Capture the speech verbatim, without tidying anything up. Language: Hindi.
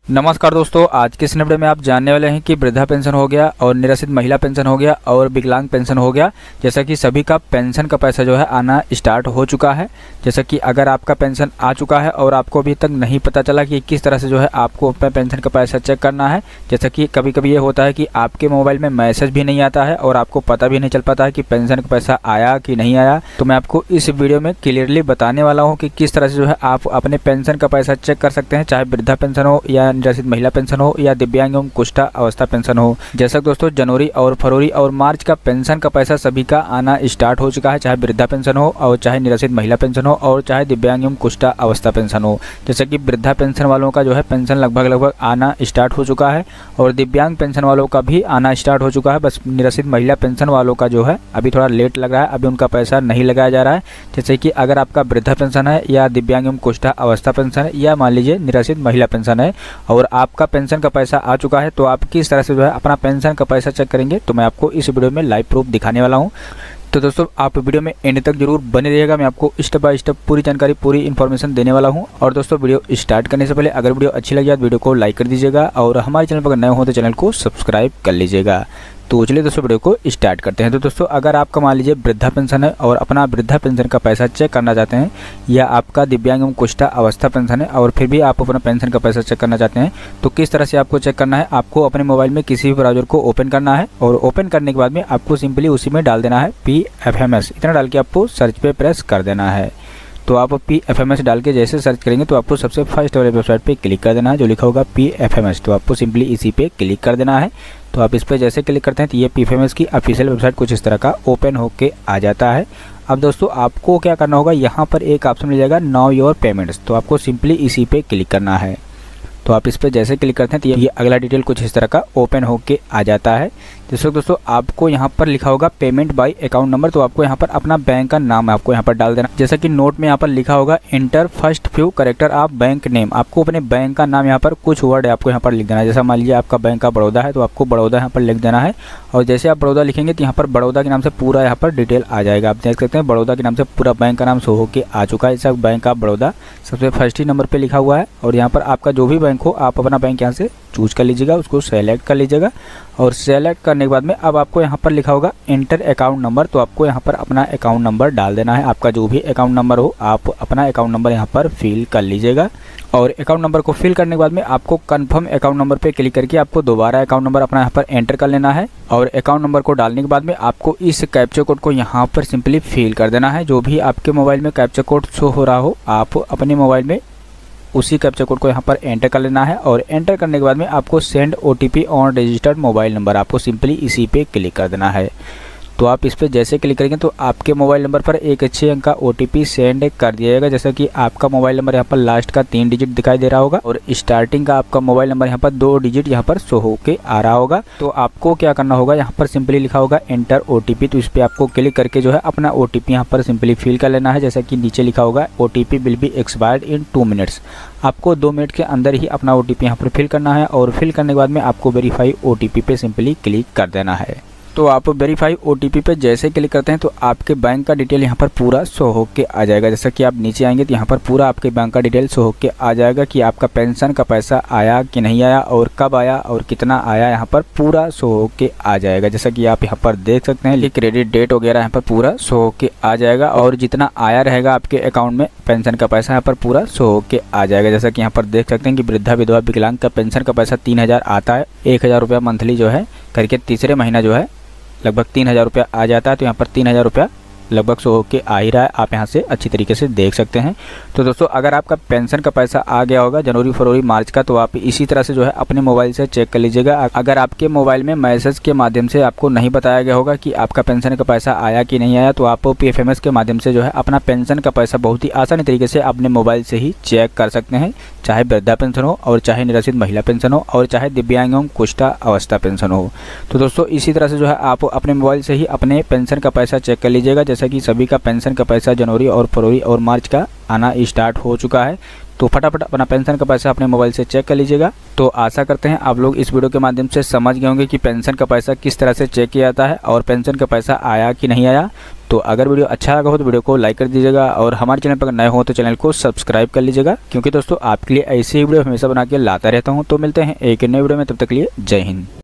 नमस्कार दोस्तों, आज के इस वीडियो में आप जानने वाले हैं कि वृद्धा पेंशन हो गया और निराश्रित महिला पेंशन हो गया और विकलांग पेंशन हो गया। जैसा कि सभी का पेंशन का पैसा जो है आना स्टार्ट हो चुका है। जैसा कि अगर आपका पेंशन आ चुका है और आपको अभी तक नहीं पता चला कि किस तरह से जो है आपको अपने पेंशन का पैसा चेक करना है, जैसा कि कभी कभी ये होता है कि आपके मोबाइल में मैसेज भी नहीं आता है और आपको पता भी नहीं चल पाता है कि पेंशन का पैसा आया कि नहीं आया, तो मैं आपको इस वीडियो में क्लियरली बताने वाला हूँ कि किस तरह से जो है आप अपने पेंशन का पैसा चेक कर सकते हैं, चाहे वृद्धा पेंशन हो या निराश्रित महिला पेंशन हो या दिव्यांग एवं कुष्ठा अवस्था पेंशन हो। जैसा दोस्तों जनवरी और फरवरी और मार्च का पेंशन का पैसा सभी का आना स्टार्ट हो चुका है, चाहे वृद्धा पेंशन हो और चाहे निराश्रित महिला पेंशन हो और चाहे दिव्यांग एवं कुष्ठा अवस्था पेंशन हो। जैसे कि वृद्धा पेंशन वालों का जो है पेंशन लगभग लगभग आना स्टार्ट हो चुका है और दिव्यांग पेंशन वालों का भी आना स्टार्ट हो चुका है। बस निराश्रित महिला पेंशन वालों का जो है अभी थोड़ा लेट लग रहा है, अभी उनका पैसा नहीं लगाया जा रहा है। जैसे कि अगर आपका वृद्धा पेंशन है या दिव्यांग एवं कुष्ठा अवस्था पेंशन है या मान लीजिए निराश्रित महिला पेंशन है और आपका पेंशन का पैसा आ चुका है, तो आप किस तरह से जो है अपना पेंशन का पैसा चेक करेंगे, तो मैं आपको इस वीडियो में लाइव प्रूफ दिखाने वाला हूं। तो दोस्तों आप वीडियो में एंड तक जरूर बने रहिएगा, मैं आपको स्टेप बाय स्टेप पूरी जानकारी पूरी इन्फॉर्मेशन देने वाला हूं। और दोस्तों वीडियो स्टार्ट करने से पहले अगर वीडियो अच्छी लगी तो वीडियो को लाइक कर दीजिएगा और हमारे चैनल पर अगर नए हो तो चैनल को सब्सक्राइब कर लीजिएगा। तो चलिए दोस्तों वीडियो को स्टार्ट करते हैं। तो दोस्तों अगर आपका मान लीजिए वृद्धा पेंशन है और अपना वृद्धा पेंशन का पैसा चेक करना चाहते हैं, या आपका दिव्यांग एवं कुष्ठा अवस्था पेंशन है और फिर भी आप अपना पेंशन का पैसा चेक करना चाहते हैं, तो किस तरह से आपको चेक करना है, आपको अपने मोबाइल में किसी भी ब्राउजर को ओपन करना है और ओपन करने के बाद में आपको सिंपली उसी में डाल देना है पी एफ एम एस। इतना डाल के आपको सर्च पे प्रेस कर देना है। तो आप पी एफ एम एस डाल के जैसे सर्च करेंगे तो आपको सबसे फर्स्ट वाले वेबसाइट पे क्लिक कर देना है जो लिखा होगा पी एफ एम एस। तो आपको सिंपली इसी पे क्लिक कर देना है। तो आप इस पर जैसे क्लिक करते हैं तो ये पी एफ एम एस की ऑफिशियल वेबसाइट कुछ इस तरह का ओपन होके आ जाता है। अब दोस्तों आपको क्या करना होगा, यहाँ पर एक ऑप्शन मिल जाएगा नाउ योर पेमेंट्स, तो आपको सिंपली इसी पे क्लिक करना है। तो आप इस पर जैसे क्लिक करते हैं तो ये अगला डिटेल कुछ इस तरह का ओपन होके आ जाता है। जैसे दोस्तों आपको यहाँ पर लिखा होगा पेमेंट बाय अकाउंट नंबर, तो आपको यहाँ पर अपना बैंक का नाम आपको यहाँ पर डाल देना। जैसा कि नोट में यहाँ पर लिखा होगा enter first few character of bank name, आपको अपने बैंक का नाम यहाँ पर कुछ वर्ड आपको यहाँ पर लिख देना है। जैसा मान लीजिए आपका बैंक का बड़ौदा है तो आपको बड़ौदा यहाँ पर लिख देना है और जैसे आप बड़ौदा लिखेंगे तो यहाँ पर बड़ौदा के नाम से पूरा यहाँ पर डिटेल आ जाएगा। आप देख सकते हैं बड़ौदा के नाम से पूरा बैंक का नाम शो होकर आ चुका है। जैसा बैंक ऑफ बड़ौदा सबसे फर्स्ट ही नंबर पर लिखा हुआ है और यहाँ पर आपका जो भी बैंक हो आप अपना बैंक यहाँ से चूज कर लीजिएगा, उसको सेलेक्ट कर लीजिएगा और सेलेक्ट करने के बाद में अब आपको यहाँ पर लिखा होगा इंटर अकाउंट नंबर, तो आपको यहाँ पर अपना अकाउंट नंबर डाल देना है। आपका जो भी अकाउंट नंबर हो आप अपना अकाउंट नंबर यहाँ पर फिल कर लीजिएगा और अकाउंट नंबर को फिल करने के बाद में आपको कंफर्म अकाउंट नंबर पे क्लिक करके आपको दोबारा अकाउंट नंबर अपना यहाँ पर एंटर कर लेना है और अकाउंट नंबर को डालने के बाद में आपको इस कैप्चा कोड को यहाँ पर सिंपली फिल कर देना है। जो भी आपके मोबाइल में कैप्चा कोड शो हो रहा हो आप अपने मोबाइल में उसी कैप्चा कोड को यहाँ पर एंटर कर लेना है और एंटर करने के बाद में आपको send OTP on registered mobile number, आपको सिंपली इसी पे क्लिक कर देना है। तो आप इस पर जैसे क्लिक करेंगे तो आपके मोबाइल नंबर पर एक छः अंक का ओटीपी सेंड कर दिया जाएगा। जैसा कि आपका मोबाइल नंबर यहाँ पर लास्ट का तीन डिजिट दिखाई दे रहा होगा और स्टार्टिंग का आपका मोबाइल नंबर यहाँ पर दो डिजिट यहाँ पर शो होके आ रहा होगा। तो आपको क्या करना होगा, यहाँ पर सिंपली लिखा होगा एंटर ओटीपी, तो इस पर आपको क्लिक करके जो है अपना ओटीपी यहाँ पर सिंपली फिल कर लेना है। जैसा कि नीचे लिखा होगा OTP will be expired in two minutes, आपको दो मिनट के अंदर ही अपना ओटीपी यहाँ पर फिल करना है और फिल करने के बाद में आपको वेरीफाई ओटीपी पे सिंपली क्लिक कर देना है। तो आप वेरीफाई ओटीपी पे जैसे क्लिक करते हैं तो आपके बैंक का डिटेल यहाँ पर पूरा शो होके आ जाएगा। जैसा कि आप नीचे आएंगे तो यहाँ पर पूरा आपके बैंक का डिटेल शो होके आ जाएगा कि आपका पेंशन का पैसा आया कि नहीं आया और कब आया और कितना आया, यहाँ पर पूरा शो होके आ जाएगा। जैसा कि आप यहाँ पर देख सकते हैं क्रेडिट डेट वगैरह यहाँ पर पूरा शो होके आ जाएगा और जितना आया रहेगा आपके अकाउंट में पेंशन का पैसा यहाँ पर पूरा शो होके आ जाएगा। जैसा कि यहाँ पर देख सकते हैं कि वृद्धा विधवा विकलांग का पेंशन का पैसा तीन हज़ार आता है, एक हज़ार रुपया मंथली जो है करके तीसरे महीना जो है लगभग तीन हज़ार रुपया आ जाता है। तो यहाँ पर तीन हज़ार रुपया लगभग शो होके आ ही रहा है, आप यहाँ से अच्छी तरीके से देख सकते हैं। तो दोस्तों अगर आपका पेंशन का पैसा आ गया होगा जनवरी फरवरी मार्च का, तो आप इसी तरह से जो है अपने मोबाइल से चेक कर लीजिएगा। अगर आपके मोबाइल में मैसेज के माध्यम से आपको नहीं बताया गया होगा कि आपका पेंशन का पैसा आया कि नहीं आया, तो आप पी एफ एम एस के माध्यम से जो है अपना पेंशन का पैसा बहुत ही आसानी तरीके से अपने मोबाइल से ही चेक कर सकते हैं, चाहे वृद्धा पेंशन हो और चाहे निराश्रित महिला पेंशन हो और चाहे दिव्यांग एवं कुष्ठा अवस्था पेंशन हो। तो दोस्तों इसी तरह से जो है आप अपने मोबाइल से ही अपने पेंशन का पैसा चेक कर लीजिएगा। जैसा कि सभी का पेंशन का पैसा जनवरी और फरवरी और मार्च का आना स्टार्ट हो चुका है। तो फटाफट अपना पेंशन का पैसा अपने मोबाइल से चेक कर लीजिएगा। तो आशा करते हैं आप लोग इस वीडियो के माध्यम से समझ गए होंगे कि पेंशन का पैसा किस तरह से चेक किया जाता है और पेंशन का पैसा आया कि नहीं आया। तो अगर वीडियो अच्छा लगा हो तो वीडियो को लाइक कर दीजिएगा और हमारे चैनल पर नए हो तो चैनल को सब्सक्राइब कर लीजिएगा, क्योंकि दोस्तों आपके लिए ऐसी ही वीडियो हमेशा बना के लाता रहता हूँ। तो मिलते हैं एक नए वीडियो में, तब तक के लिए जय हिंद।